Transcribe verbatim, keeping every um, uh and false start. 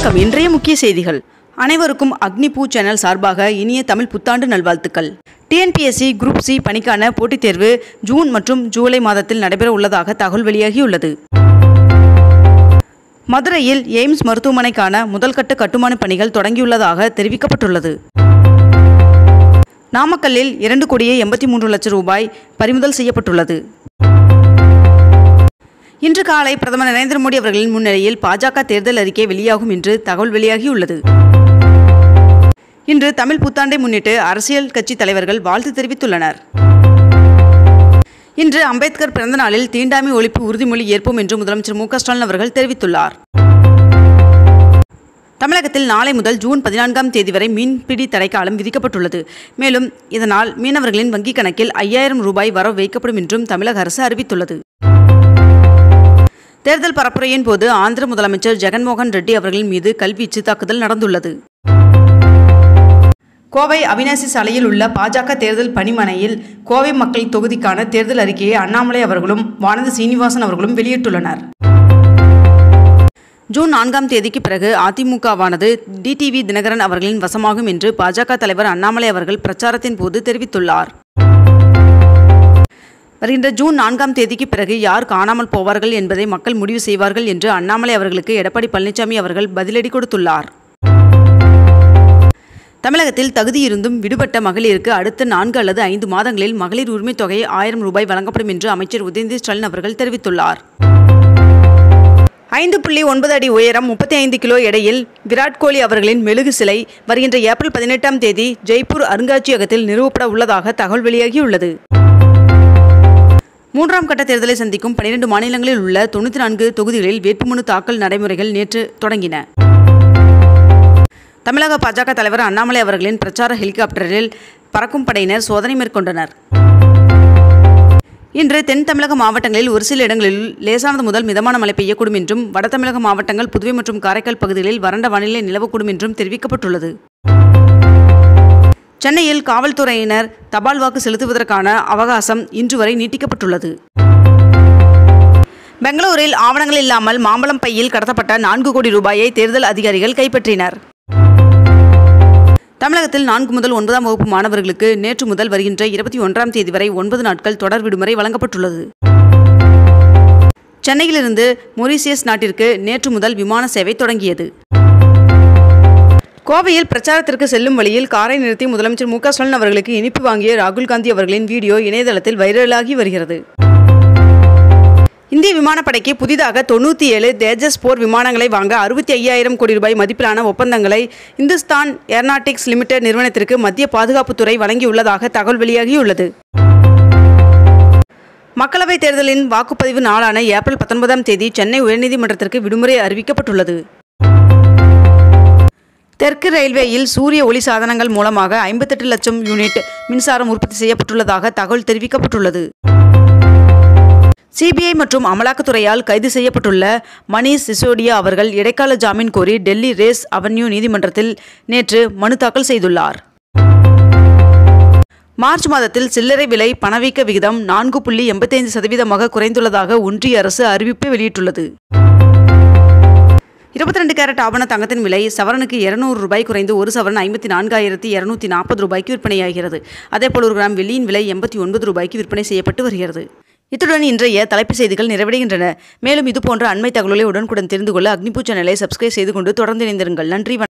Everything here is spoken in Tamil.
வணக்கம். இன்றைய முக்கிய செய்திகள். அனைவருக்கும் அக்னிபூ சேனல் சார்பாக இனிய தமிழ் புத்தாண்டு நல்வாழ்த்துக்கள். டிஎன்பிஎஸ்சி குரூப் சி பணிக்கான போட்டித் தேர்வு ஜூன் மற்றும் ஜூலை மாதத்தில் நடைபெற உள்ளதாக தகவல் வெளியாகியுள்ளது. மதுரையில் எய்ம்ஸ் மருத்துவமனைக்கான முதல்கட்ட கட்டுமான பணிகள் தொடங்கியுள்ளதாக தெரிவிக்கப்பட்டுள்ளது. நாமக்கல்லில் இரண்டு கோடியே எண்பத்தி மூன்று லட்சம் ரூபாய் பறிமுதல் செய்யப்பட்டுள்ளது. இன்று காலை பிரதமர் நரேந்திர மோடி அவர்களின் முன்னிலையில் பாஜக தேர்தல் அறிக்கை வெளியாகும் என்று தகவல் வெளியாகியுள்ளது. இன்று தமிழ் புத்தாண்டை முன்னிட்டு அரசியல் கட்சி தலைவர்கள் வாழ்த்து தெரிவித்துள்ளனர். இன்று அம்பேத்கர் பிறந்த நாளில் தீண்டாமை ஒழிப்பு உறுதிமொழி ஏற்போம் என்று முதலமைச்சர் மு க ஸ்டாலின் அவர்கள் தெரிவித்துள்ளார். தமிழகத்தில் நாளை முதல் ஜூன் பதினான்காம் தேதி வரை மீன்பிடி தடைக்காலம் விதிக்கப்பட்டுள்ளது. மேலும் இதனால் மீனவர்களின் வங்கிக் கணக்கில் ஐயாயிரம் ரூபாய் வரவு வைக்கப்படும் என்றும் தமிழக அரசு அறிவித்துள்ளது. தேர்தல் பரப்புரையின் போது ஆந்திர முதலமைச்சர் ஜெகன்மோகன் ரெட்டி அவர்களின் மீது கல்வீச்சு தாக்குதல் நடந்துள்ளது. கோவை அவிநாசி சாலையில் உள்ள பாஜக தேர்தல் பணிமனையில் கோவை மக்கள் தொகுதிக்கான தேர்தல் அறிக்கையை அண்ணாமலை அவர்களும் வானதி சீனிவாசன் அவர்களும் வெளியிட்டுள்ளனர். ஜூன் நான்காம் தேதிக்கு பிறகு அதிமுகவானது டிடிவி தினகரன் அவர்களின் வசமாகும் என்று பாஜக தலைவர் அண்ணாமலை அவர்கள் பிரச்சாரத்தின் போது தெரிவித்துள்ளார். வருகின்ற ஜூன் நான்காம் தேதிக்கு பிறகு யார் காணாமல் போவார்கள் என்பதை மக்கள் முடிவு செய்வார்கள் என்று அண்ணாமலை அவர்களுக்கு எடப்பாடி பழனிசாமி அவர்கள் பதிலடி கொடுத்துள்ளார். தமிழகத்தில் தகுதியிருந்தும் விடுபட்ட மகளிருக்கு அடுத்த நான்கு அல்லது ஐந்து மாதங்களில் மகளிர் உரிமைத் தொகை ஆயிரம் ரூபாய் வழங்கப்படும் என்று அமைச்சர் உதயநிதி ஸ்டாலின் அவர்கள் தெரிவித்துள்ளார். ஐந்து புள்ளி ஒன்பது அடி உயரம் முப்பத்தி ஐந்து கிலோ எடையில் விராட் கோலி அவர்களின் மெழுகு சிலை வருகின்ற ஏப்ரல் பதினெட்டாம் தேதி ஜெய்ப்பூர் அருங்காட்சியகத்தில் நிறுவப்பட உள்ளதாக தகவல் வெளியாகியுள்ளது. மூன்றாம் கட்ட தேர்தலை சந்திக்கும் பனிரெண்டு மாநிலங்களில் உள்ள தொண்ணூற்றி நான்கு தொகுதிகளில் வேட்புமனு தாக்கல் நடைமுறைகள் நேற்று தொடங்கின. தமிழக பாஜக தலைவர் அண்ணாமலை அவர்களின் பிரச்சார ஹெலிகாப்டரில் பறக்கும் படையினர் சோதனை மேற்கொண்டனர். இன்று தென் தமிழக மாவட்டங்களில் ஒரு சில இடங்களில் லேசானது முதல் மிதமான மழை பெய்யக்கூடும் என்றும் வட தமிழக மாவட்டங்கள் புதுவை மற்றும் காரைக்கால் பகுதிகளில் வறண்ட வானிலை நிலவக்கூடும் என்றும் தெரிவிக்கப்பட்டுள்ளது. சென்னையில் காவல்துறையினர் தபால் வாக்கு செலுத்துவதற்கான அவகாசம் இன்று வரை நீட்டிக்கப்பட்டுள்ளது. பெங்களூரில் ஆவணங்கள் இல்லாமல் மாம்பழம் பையில் கடத்தப்பட்ட நான்கு கோடி ரூபாயை தேர்தல் அதிகாரிகள் கைப்பற்றினர். தமிழகத்தில் நான்கு முதல் ஒன்பதாம் வகுப்பு மாணவர்களுக்கு நேற்று முதல் வருகின்ற இருபத்தி ஒன்றாம் தேதி வரை ஒன்பது நாட்கள் தொடர் விடுமுறை வழங்கப்பட்டுள்ளது. சென்னையிலிருந்து மொரீசியஸ் நாட்டிற்கு நேற்று முதல் விமான சேவை தொடங்கியது. கோவையில் பிரச்சாரத்திற்கு செல்லும் வழியில் காரை நிறுத்தி முதலமைச்சர் மு க ஸ்டாலின் அவர்களுக்கு இனிப்பு வாங்கிய ராகுல் காந்தி அவர்களின் வீடியோ இணையதளத்தில் வைரலாகி வருகிறது. இந்திய விமானப்படைக்கு புதிதாக தொண்ணூற்றி ஏழு தேஜஸ் போர் விமானங்களை வாங்க அறுபத்தி ஐயாயிரம் கோடி ரூபாய் மதிப்பிலான ஒப்பந்தங்களை இந்துஸ்தான் ஏர்நாட்டிக்ஸ் லிமிடெட் நிறுவனத்திற்கு மத்திய பாதுகாப்புத்துறை வழங்கியுள்ளதாக தகவல் வெளியாகியுள்ளது. மக்களவைத் தேர்தலின் வாக்குப்பதிவு நாளான ஏப்ரல் பத்தொன்பதாம் தேதி சென்னை உயர்நீதிமன்றத்திற்கு விடுமுறை அறிவிக்கப்பட்டுள்ளது. தெற்கு ரயில்வேயில் சூரிய ஒளி சாதனங்கள் மூலமாக ஐம்பத்தெட்டு லட்சம் யூனிட் மின்சாரம் உற்பத்தி செய்யப்பட்டுள்ளதாக தகவல் தெரிவிக்கப்பட்டுள்ளது. சிபிஐ மற்றும் அமலாக்கத்துறையால் கைது செய்யப்பட்டுள்ள மணீஷ் சிசோடியா அவர்கள் இடைக்கால ஜாமீன் கோரி டெல்லி ரேஸ் அவென்யூ நீதிமன்றத்தில் நேற்று மனு தாக்கல் செய்துள்ளார். மார்ச் மாதத்தில் சில்லறை விலை பணவீக்க விகிதம் நான்கு புள்ளி எண்பத்தி ஐந்து சதவீதமாக குறைந்துள்ளதாக ஒன்றிய அரசு அறிவிப்பு வெளியிட்டுள்ளது. இருபத்தி ரெண்டு கேரட் ஆபண தங்கத்தின் விலை சவரனுக்கு இருநூறு ரூபாய் குறைந்து ஒரு சவரன் ஐம்பத்தி நான்காயிரத்தி இருநூத்தி நாற்பது ரூபாய்க்கு விற்பனையாகிறது. அதேபோல் ஒரு கிராம் வெள்ளியின் விலை எண்பத்தி ஒன்பது ரூபாய்க்கு விற்பனை செய்யப்பட்டு வருகிறது. இத்துடன் இன்றைய தலைப்புச் செய்திகள் நிறைவடைகின்றன. மேலும் இதுபோன்ற அண்மை தகவல்களை உடனுக்குடன் தெரிந்து கொள்ள அக்னிபூ சேனலை சப்ஸ்கிரைப் செய்து கொண்டு தொடர்ந்து இணைந்திருங்கள். நன்றி.